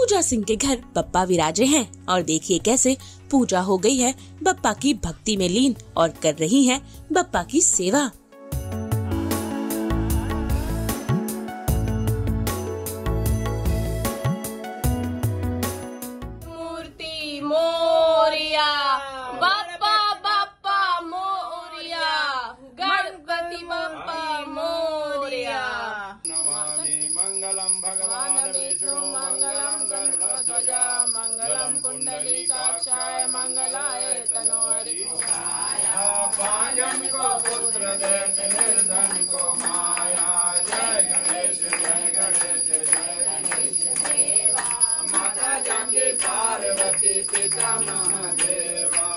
पूजा सिंह के घर बप्पा विराजे हैं और देखिए कैसे पूजा हो गई है बप्पा की भक्ति में लीन और कर रही हैं बप्पा की सेवा। मूर्ति मोरिया, बप्पा बप्पा मोरिया, गणपति बप्पा मोरिया। नमामि मंगलम भगवान विष्णु मंगलम गरुड़ध्वज मंगलम कुंडलीकाक्षाय मंगलाय तनोहरि पायन को पुत्र देते निर्धन को माया। जय गणेश जय गणेश जय गणेश देवा। माता जानकी पार्वती पिता महादेवा।